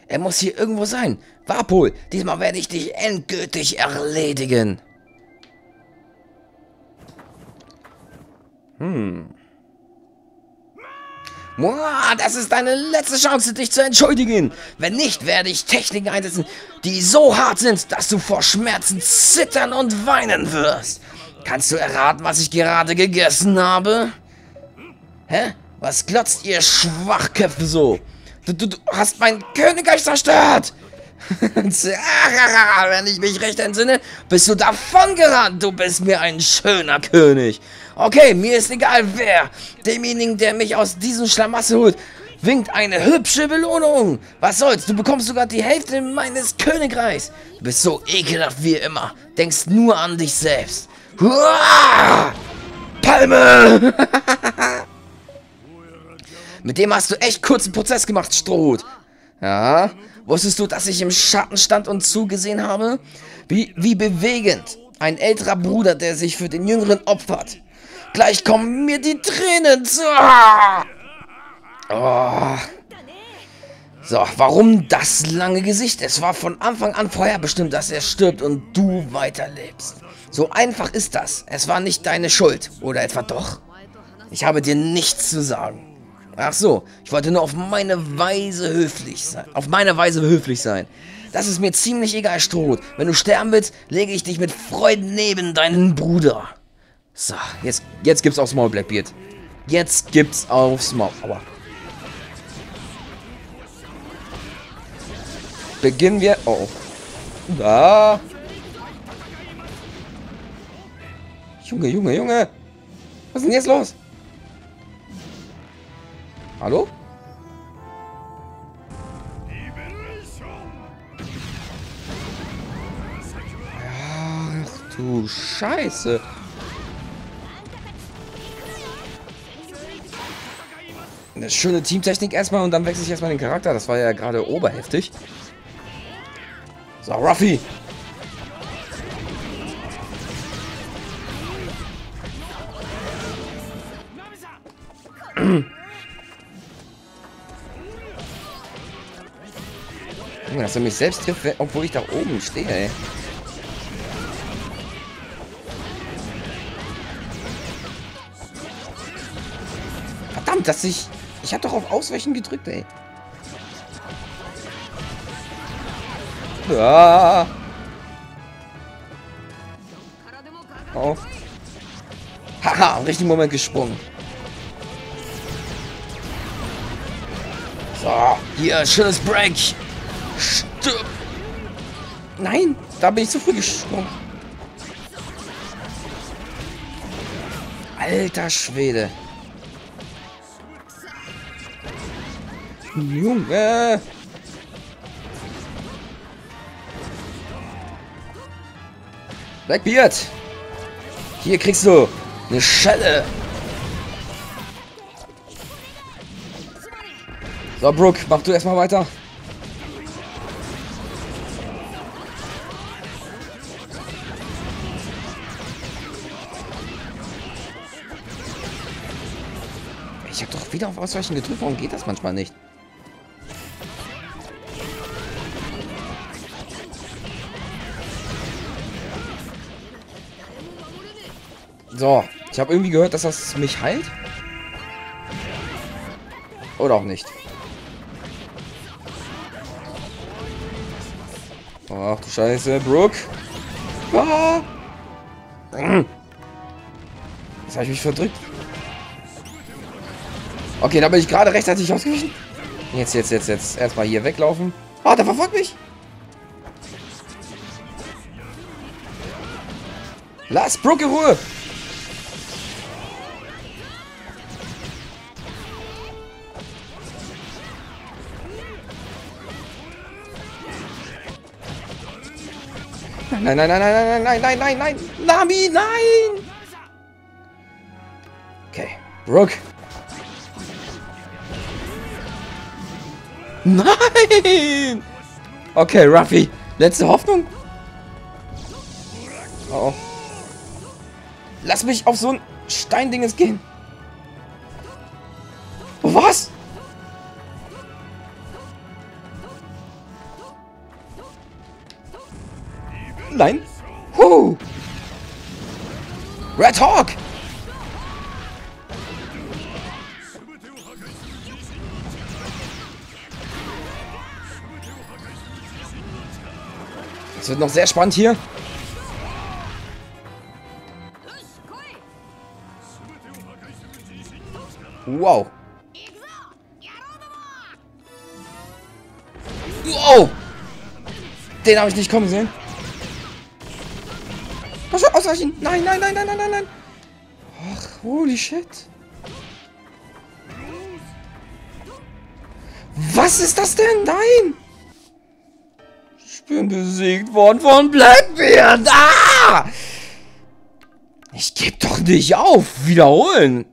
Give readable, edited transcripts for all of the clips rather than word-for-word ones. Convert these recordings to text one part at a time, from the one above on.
Er muss hier irgendwo sein. Warpol, diesmal werde ich dich endgültig erledigen. Boah, das ist deine letzte Chance, dich zu entschuldigen. Wenn nicht, werde ich Techniken einsetzen, die so hart sind, dass du vor Schmerzen zittern und weinen wirst. Kannst du erraten, was ich gerade gegessen habe? Hä? Was glotzt ihr Schwachköpfe so? Du hast mein Königreich zerstört! Wenn ich mich recht entsinne, bist du davongerannt. Du bist mir ein schöner König. Okay, mir ist egal wer. Demjenigen, der mich aus diesem Schlamassel holt, winkt eine hübsche Belohnung. Was soll's, du bekommst sogar die Hälfte meines Königreichs. Du bist so ekelhaft wie immer. Denkst nur an dich selbst. Huah! Palme! Mit dem hast du echt kurzen Prozess gemacht, Strohhut. Ja, wusstest du, dass ich im Schatten stand und zugesehen habe? Wie bewegend. Ein älterer Bruder, der sich für den Jüngeren opfert. Gleich kommen mir die Tränen. Oh. So, warum das lange Gesicht? Es war von Anfang an vorherbestimmt, dass er stirbt und du weiterlebst. So einfach ist das. Es war nicht deine Schuld. Oder etwa doch? Ich habe dir nichts zu sagen. Ach so, ich wollte nur auf meine Weise höflich sein. Das ist mir ziemlich egal, Strohhut. Wenn du sterben willst, lege ich dich mit Freuden neben deinen Bruder. So, jetzt gibt's aufs Maul, Blackbeard. Jetzt gibt's aufs Maul. Aua. Beginnen wir... Oh. Da. Junge. Was ist denn jetzt los? Hallo? Ach du Scheiße. Eine schöne Teamtechnik erstmal und dann wechsle ich erstmal den Charakter. Das war ja gerade oberheftig. So, Ruffy. Dass er mich selbst trifft, obwohl ich da oben stehe, ey. Verdammt, dass ich hab doch auf Ausweichen gedrückt, ey. Ah. Oh. Haha, im richtigen Moment gesprungen. So, hier, schönes Break. Stirb. Nein, da bin ich zu früh gesprungen. Alter Schwede. Junge. Blackbeard. Hier kriegst du eine Schelle. So, Brook, mach du erstmal weiter. Ich habe doch wieder auf Ausweichen gedrückt. Warum geht das manchmal nicht? So, ich habe irgendwie gehört, dass das mich heilt. Oder auch nicht. Ach du Scheiße, Brook. Ah. Jetzt habe ich mich verdrückt. Okay, da bin ich gerade rechtzeitig ausgewichen. Jetzt. Erstmal hier weglaufen. Ah, der verfolgt mich. Lass Brook in Ruhe. Nein. Nami, nein. Okay, Brook. Nein! Okay, Ruffy. Letzte Hoffnung? Oh. Lass mich auf so ein Steindinges gehen. Oh, was? Nein. Red Hawk. Es wird noch sehr spannend hier. Wow. Wow. Den habe ich nicht kommen sehen. Ausweichen. Nein, nein, nein, nein, nein, nein, nein. Ach, holy shit. Was ist das denn? Nein. Ich bin besiegt worden von Blackbeard. Ah! Ich geb doch nicht auf. Wiederholen.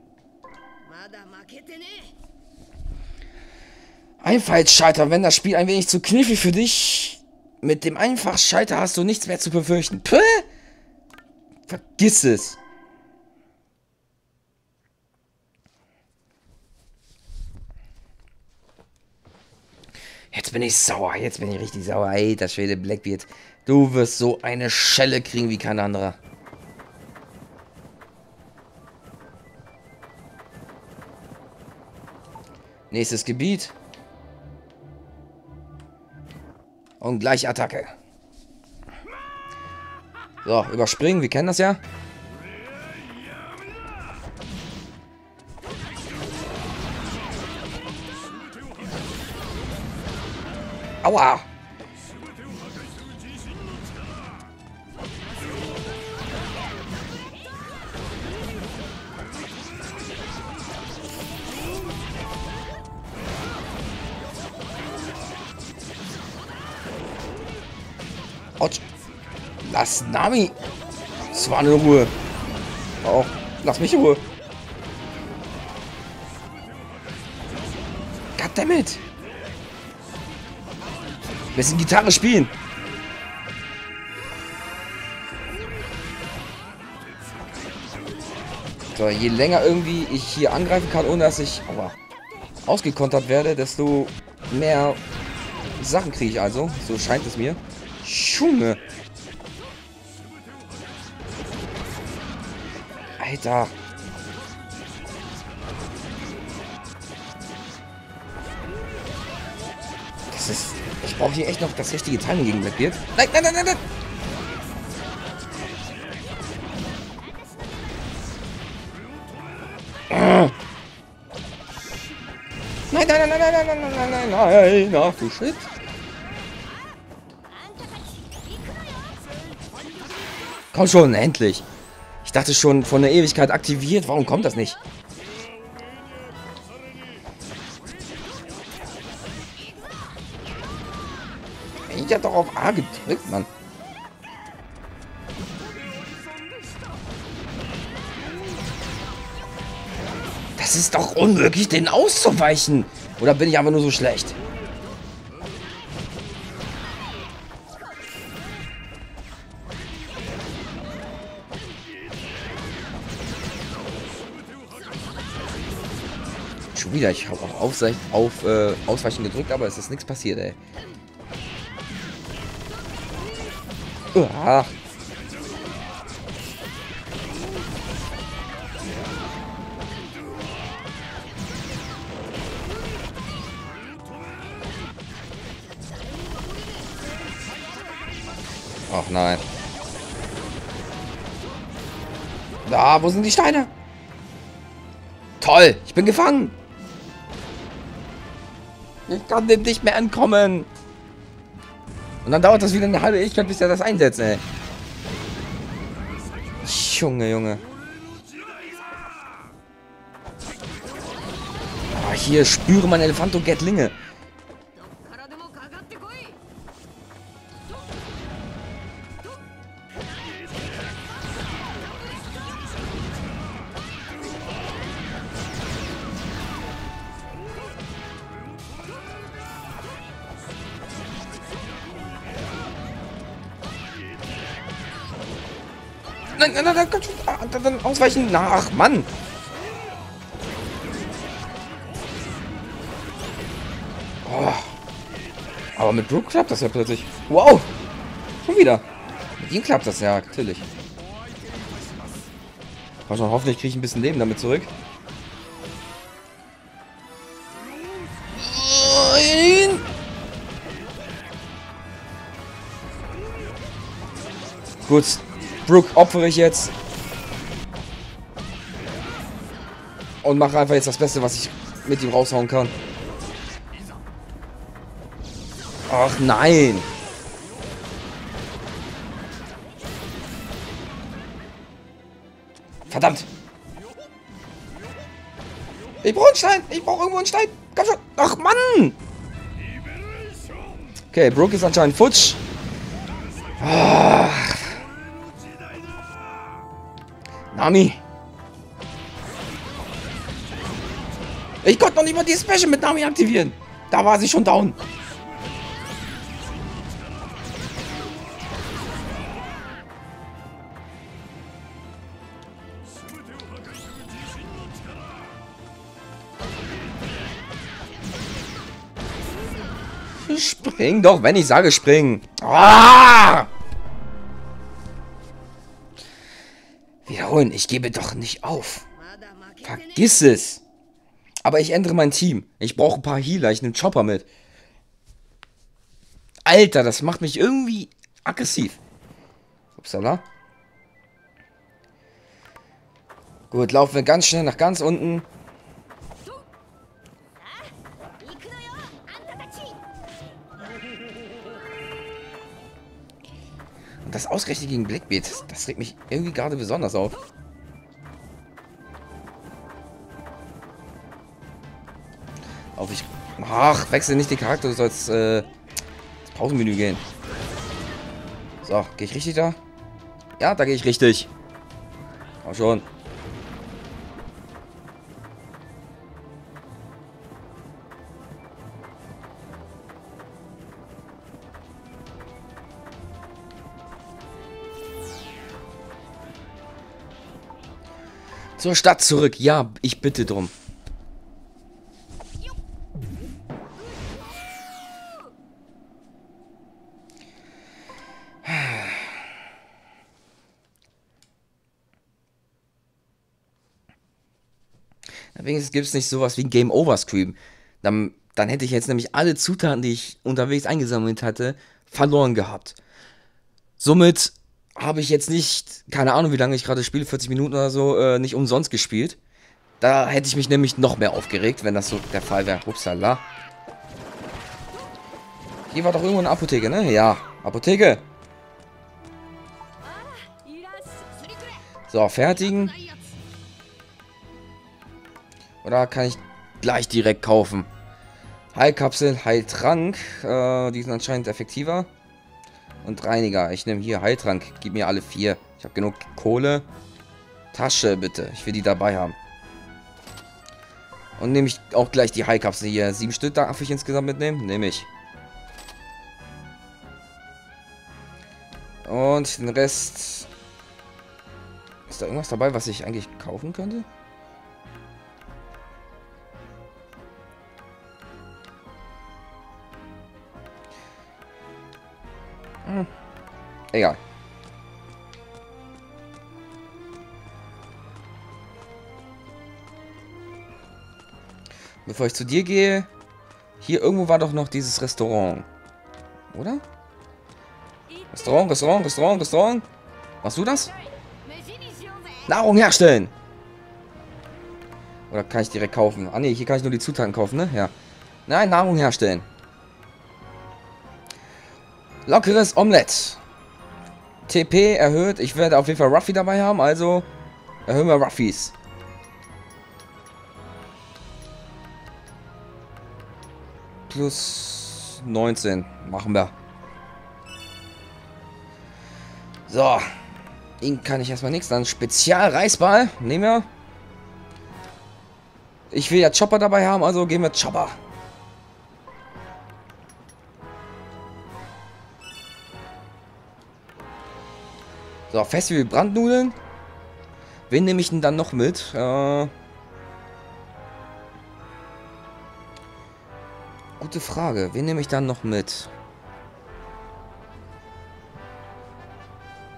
Einfallsscheiter, wenn das Spiel ein wenig zu knifflig für dich. Mit dem Einfachschalter hast du nichts mehr zu befürchten. Puh. Vergiss es. Jetzt bin ich sauer. Jetzt bin ich richtig sauer. Ey, das Schwede Blackbeard. Du wirst so eine Schelle kriegen wie kein anderer. Nächstes Gebiet. Und gleich Attacke. So, überspringen. Wir kennen das ja. Aua. Autsch. Lass Nami. Das war eine Ruhe. Oh, lass mich in Ruhe. Goddammit. Bisschen Gitarre spielen. So, je länger irgendwie ich hier angreifen kann, ohne dass ich ausgekontert werde, desto mehr Sachen kriege ich also. So scheint es mir. Junge. Alter. Das ist... Ich brauche hier echt noch das richtige Timing gegen Blackbeard. Nein, nein, nein, nein, nein. Nein, nein, nein, nein, nein, nein, nein, nein, nein, nein, ach du Shit. Komm schon, endlich. Ich dachte schon, von der Ewigkeit aktiviert. Warum kommt das nicht? Ich hab doch auf A gedrückt, Mann. Das ist doch unmöglich, den auszuweichen. Oder bin ich aber nur so schlecht? Schon wieder, ich habe auch Ausweichen gedrückt, aber es ist nichts passiert, ey. Ach. Ach nein. Da, wo sind die Steine? Toll, ich bin gefangen. Ich kann dem nicht mehr entkommen. Und dann dauert das wieder eine halbe Ewigkeit, bis er das einsetzt, ey. Junge, Junge. Aber hier spüre mein Elefanto-Gatlinge. Nein, nein, nein, dann ausweichen. Ach, Mann. Oh. Aber mit Brook klappt das ja plötzlich. Wow. Schon wieder. Mit ihm klappt das, ja, natürlich. Komm schon, hoffentlich kriege ich ein bisschen Leben damit zurück. Nein! Gut, Brook opfere ich jetzt. Und mache einfach jetzt das Beste, was ich mit ihm raushauen kann. Ach nein! Verdammt! Ich brauche einen Stein! Ich brauche irgendwo einen Stein! Komm schon! Ach Mann! Okay, Brook ist anscheinend futsch. Ach. Nami! Ich konnte noch nicht mal die Special mit Nami aktivieren. Da war sie schon down. Spring doch, wenn ich sage springen. Ah! Wiederholen, ich gebe doch nicht auf. Vergiss es. Aber ich ändere mein Team. Ich brauche ein paar Healer. Ich nehme Chopper mit. Alter, das macht mich irgendwie aggressiv. Upsala. Gut, laufen wir ganz schnell nach ganz unten. Und das ausgerechnet gegen Blackbeard, das regt mich irgendwie gerade besonders auf. Ach, wechsel nicht den Charakter, du sollst ins Pausenmenü gehen. So, gehe ich richtig da? Ja, da gehe ich richtig. Komm schon. Zur Stadt zurück. Ja, ich bitte drum. Wenigstens gibt es nicht sowas wie ein Game Over Scream. Dann hätte ich jetzt nämlich alle Zutaten, die ich unterwegs eingesammelt hatte, verloren gehabt. Somit habe ich jetzt nicht, keine Ahnung wie lange ich gerade spiele, 40 Minuten oder so, nicht umsonst gespielt. Da hätte ich mich nämlich noch mehr aufgeregt, wenn das so der Fall wäre. Upsala. Hier war doch irgendwo eine Apotheke, ne? Ja, Apotheke. So, fertigen. Oder kann ich gleich direkt kaufen? Heilkapsel, Heiltrank. Die sind anscheinend effektiver. Und Reiniger. Ich nehme hier Heiltrank. Gib mir alle 4. Ich habe genug Kohle. Tasche, bitte. Ich will die dabei haben. Und nehme ich auch gleich die Heilkapsel hier. 7 Stück darf ich insgesamt mitnehmen? Nehme ich. Und den Rest... Ist da irgendwas dabei, was ich eigentlich kaufen könnte? Egal. Bevor ich zu dir gehe, hier irgendwo war doch noch dieses Restaurant. Oder? Restaurant. Machst du das? Nahrung herstellen. Oder kann ich direkt kaufen? Ah ne, hier kann ich nur die Zutaten kaufen, ne? Ja. Nein, Nahrung herstellen. Lockeres Omelett. TP erhöht. Ich werde auf jeden Fall Ruffy dabei haben, also erhöhen wir Ruffys. Plus 19. Machen wir. So. Ihn kann ich erstmal nichts. Dann Spezial-Reisball. Nehmen wir. Ich will ja Chopper dabei haben, also gehen wir Chopper. So, Festival Brandnudeln. Wen nehme ich denn dann noch mit? Gute Frage. Wen nehme ich dann noch mit?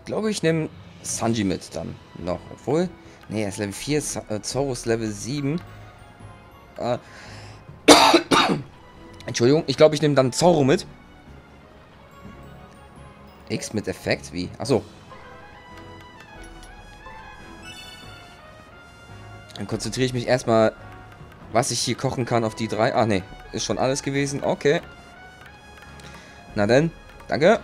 glaube, ich nehme Sanji mit dann noch. Obwohl, nee, er ist Level 4, Zoro ist Level 7. Entschuldigung, ich glaube, ich nehme dann Zoro mit. X mit Effekt? Wie? Achso. Dann konzentriere ich mich erstmal, was ich hier kochen kann, auf die 3. Ah, nee. Ist schon alles gewesen. Okay. Na denn. Danke.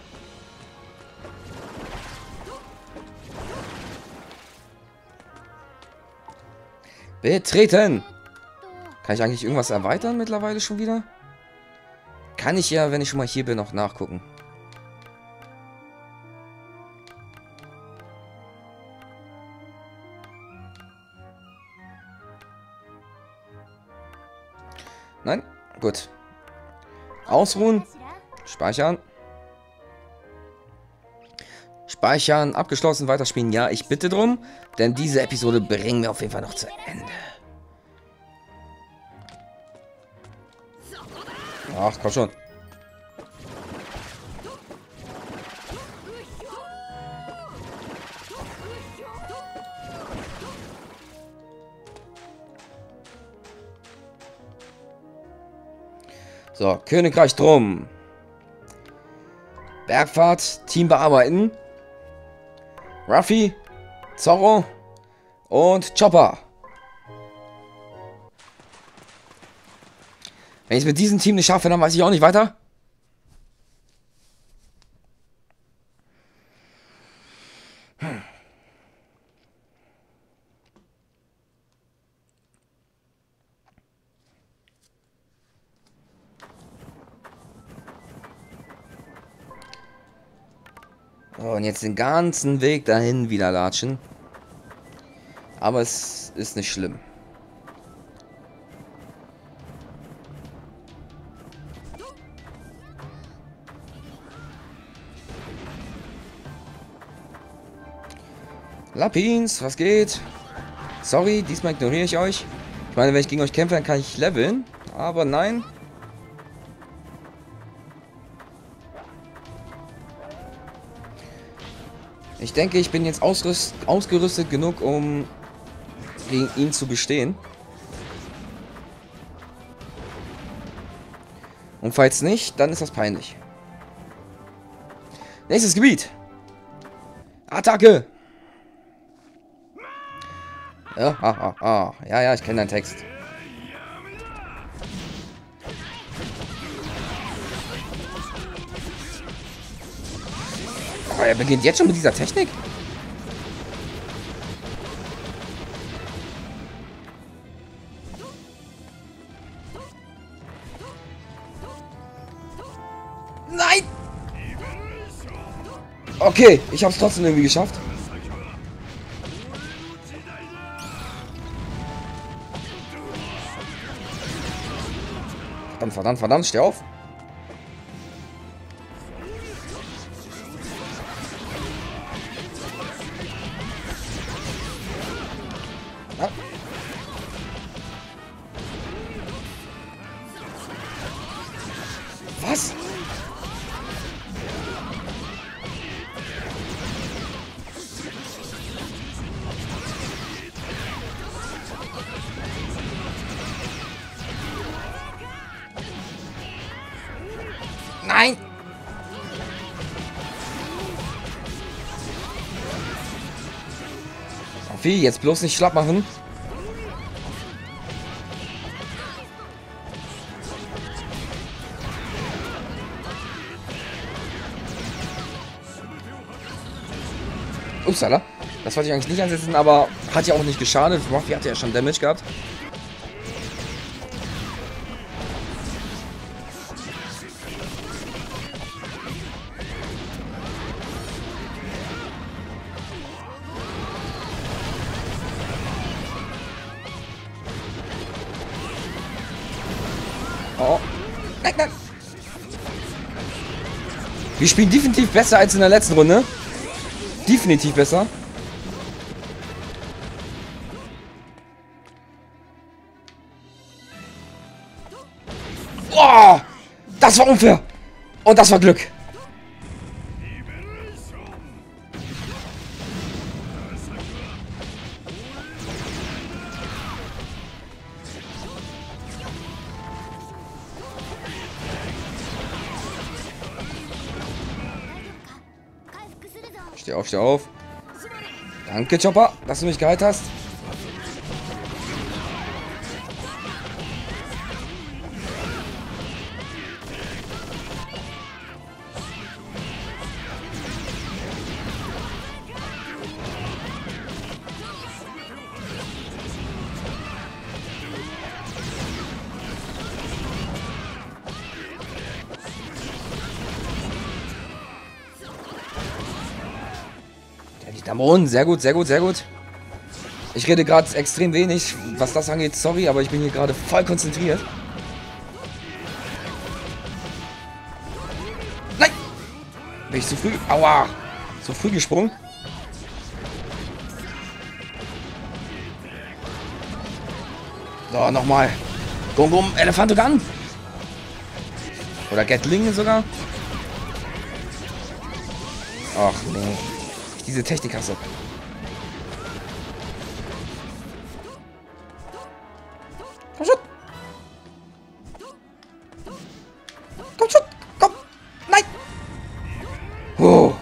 Betreten. Kann ich eigentlich irgendwas erweitern mittlerweile schon wieder? Kann ich ja, wenn ich schon mal hier bin, noch nachgucken. Nein? Gut. Ausruhen. Speichern. Speichern. Abgeschlossen. Weiterspielen. Ja, ich bitte drum. Denn diese Episode bringen wir auf jeden Fall noch zu Ende. Ach, komm schon. So, Königreich drum. Bergfahrt, Team bearbeiten. Ruffy, Zorro und Chopper. Wenn ich es mit diesem Team nicht schaffe, dann weiß ich auch nicht weiter. So, und jetzt den ganzen Weg dahin wieder latschen. Aber es ist nicht schlimm. Lapins, was geht? Sorry, diesmal ignoriere ich euch. Ich meine, wenn ich gegen euch kämpfe, dann kann ich leveln. Aber nein. Ich denke, ich bin jetzt ausgerüstet genug, um gegen ihn zu bestehen. Und falls nicht, dann ist das peinlich. Nächstes Gebiet. Attacke. Ja, ja, ich kenne deinen Text. Aber er beginnt jetzt schon mit dieser Technik? Nein! Okay, ich habe es trotzdem irgendwie geschafft. Verdammt, steh auf. Ja. Was? Nein! Sophie, jetzt bloß nicht schlapp machen. Upsala. Das wollte ich eigentlich nicht einsetzen, aber hat ja auch nicht geschadet. Ruffy hatte ja schon Damage gehabt. Oh. Nein. Wir spielen definitiv besser als in der letzten Runde. Definitiv besser. Oh, das war unfair. Und das war Glück. Steh auf, steh auf. Danke, Chopper, dass du mich geheilt hast. Die Dämonen, sehr gut, sehr gut, sehr gut. Ich rede gerade extrem wenig, was das angeht, sorry, aber ich bin hier gerade voll konzentriert. Nein! Bin ich zu früh? Aua! Zu früh gesprungen? So, nochmal. Gum Gum, Elefantogun. Oder Gatling sogar. Ach nee. Diese Technik hasse. Komm schon. Komm schon. Komm. Nein. Oh.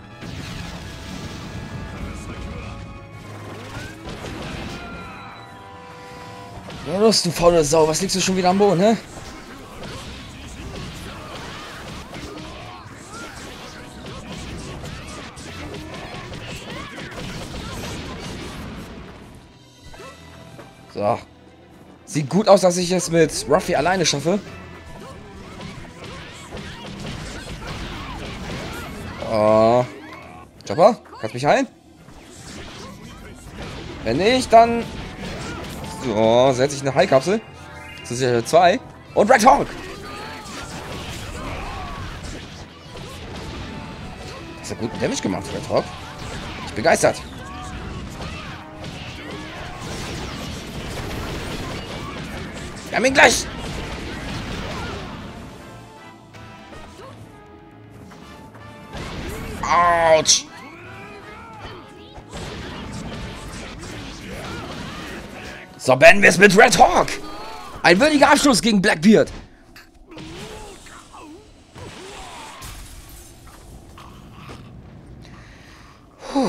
Ja, los, du faule Sau. Was liegst du schon wieder am Boden, hä? So. Sieht gut aus, dass ich es mit Ruffy alleine schaffe. Chopper, kannst mich heilen? Wenn nicht, dann... So, setze ich eine Heilkapsel. Das ist ja 2. Und Red Hawk! Das hat guten Damage gemacht, Red Hawk. Ich bin begeistert. Wir haben ihn gleich! Autsch! So beenden wir es mit Red Hawk! Ein würdiger Abschluss gegen Blackbeard! Puh.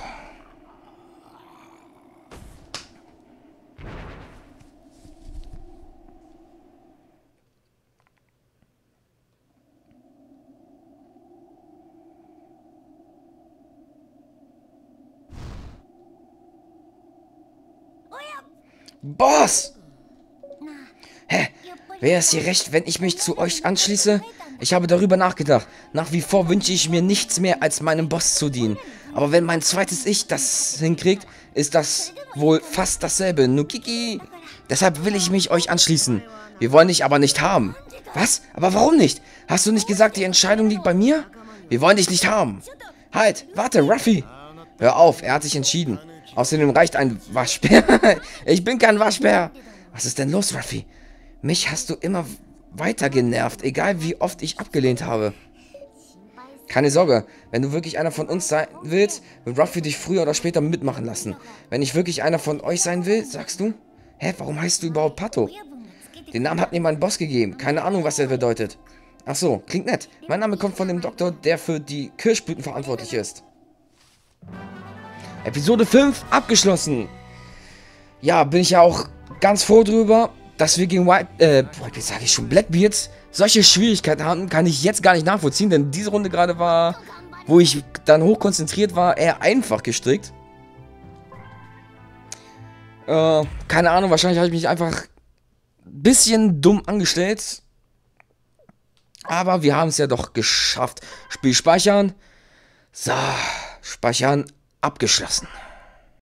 Boss! Hä? Wäre es hier recht, wenn ich mich zu euch anschließe? Ich habe darüber nachgedacht. Nach wie vor wünsche ich mir nichts mehr, als meinem Boss zu dienen. Aber wenn mein zweites Ich das hinkriegt, ist das wohl fast dasselbe. Nukiki! Deshalb will ich mich euch anschließen. Wir wollen dich aber nicht haben. Was? Aber warum nicht? Hast du nicht gesagt, die Entscheidung liegt bei mir? Wir wollen dich nicht haben. Halt, warte, Ruffy! Hör auf, er hat sich entschieden. Außerdem reicht ein Waschbär. Ich bin kein Waschbär. Was ist denn los, Ruffy? Mich hast du immer weiter genervt, egal wie oft ich abgelehnt habe. Keine Sorge, wenn du wirklich einer von uns sein willst, wird Ruffy dich früher oder später mitmachen lassen. Wenn ich wirklich einer von euch sein will, sagst du? Hä, warum heißt du überhaupt Pato? Den Namen hat mir mein Boss gegeben. Keine Ahnung, was er bedeutet. Ach so, klingt nett. Mein Name kommt von dem Doktor, der für die Kirschblüten verantwortlich ist. Episode 5 abgeschlossen. Ja, bin ich ja auch ganz froh drüber, dass wir gegen jetzt sage ich schon, Blackbeard solche Schwierigkeiten hatten, kann ich jetzt gar nicht nachvollziehen, denn diese Runde gerade war, wo ich dann hochkonzentriert war, eher einfach gestrickt. Keine Ahnung, wahrscheinlich habe ich mich einfach ein bisschen dumm angestellt. Aber wir haben es ja doch geschafft. Spiel speichern. So, speichern abgeschlossen.